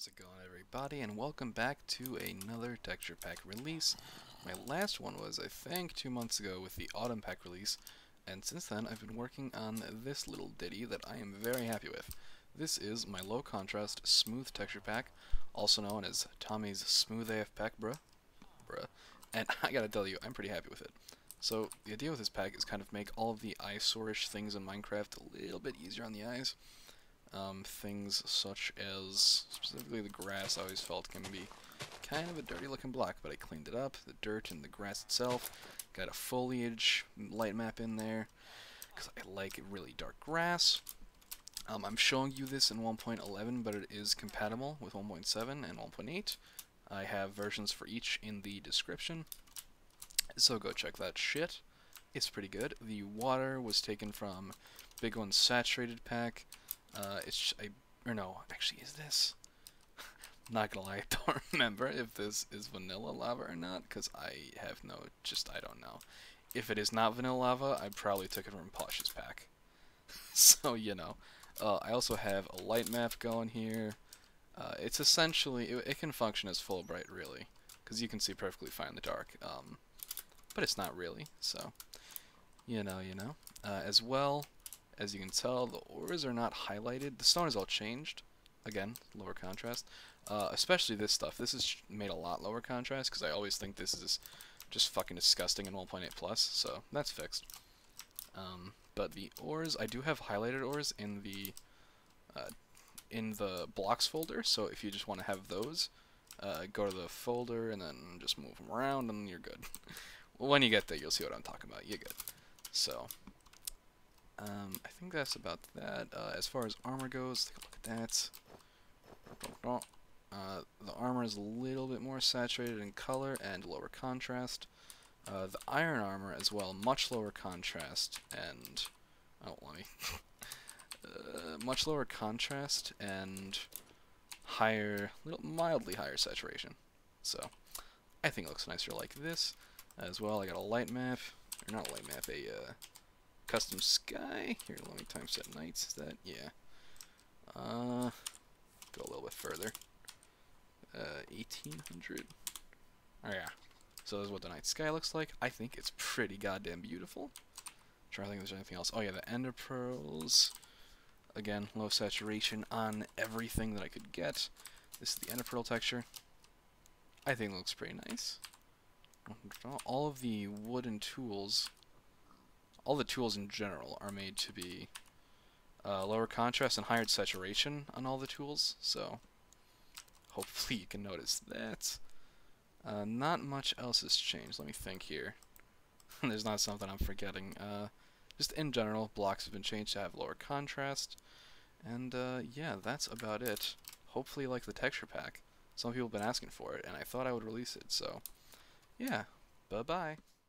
How's it going, everybody, and welcome back to another texture pack release. My last one was, I think, 2 months ago with the autumn pack release, and since then I've been working on this little ditty that I am very happy with. This is my low contrast smooth texture pack, also known as Tommy's Smooth AF pack, bruh. And I gotta tell you, I'm pretty happy with it. So the idea with this pack is kind of make all of the eyesore-ish things in Minecraft a little bit easier on the eyes. Things such as, specifically the grass, I always felt can be kind of a dirty looking block, but I cleaned it up. The dirt and the grass itself, got a foliage light map in there, because I like really dark grass. I'm showing you this in 1.11, but it is compatible with 1.7 and 1.8. I have versions for each in the description, so go check that shit. It's pretty good. The water was taken from Big One's Saturated pack. Is this? Not gonna lie, I don't remember if this is vanilla lava or not, because I don't know. If it is not vanilla lava, I probably took it from Posh's pack. So, you know. I also have a light map going here. It's essentially, it can function as full bright, really, because you can see perfectly fine in the dark. But it's not really, so, you know. As well, as you can tell, the ores are not highlighted. The stone is all changed. Again, lower contrast. Especially this stuff. This is made a lot lower contrast, because I always think this is just fucking disgusting in 1.8 plus, so that's fixed. But the ores, I do have highlighted ores in the blocks folder, so if you just want to have those, go to the folder and then just move them around and you're good. When you get there, you'll see what I'm talking about. You're good. So, I think that's about that. As far as armor goes, take a look at that. The armor is a little bit more saturated in color and lower contrast. The iron armor as well, much lower contrast and much lower contrast and mildly higher saturation. So I think it looks nicer like this. As well, I got a light map, or not a light map, a custom sky. Here, let me time set nights. Is that? Yeah. Go a little bit further. 1800. Oh yeah. So this is what the night sky looks like. I think it's pretty goddamn beautiful. Trying to think if there's anything else. Oh yeah, the ender pearls. Again, low saturation on everything that I could get. This is the ender pearl texture. I think it looks pretty nice. All of the wooden tools, all the tools in general are made to be lower contrast and higher saturation on all the tools, so hopefully you can notice that. Not much else has changed. Let me think here. There's not something I'm forgetting. Just in general, blocks have been changed to have lower contrast, and yeah, that's about it. Hopefully you like the texture pack. Some people have been asking for it, and I thought I would release it, so yeah, bye-bye.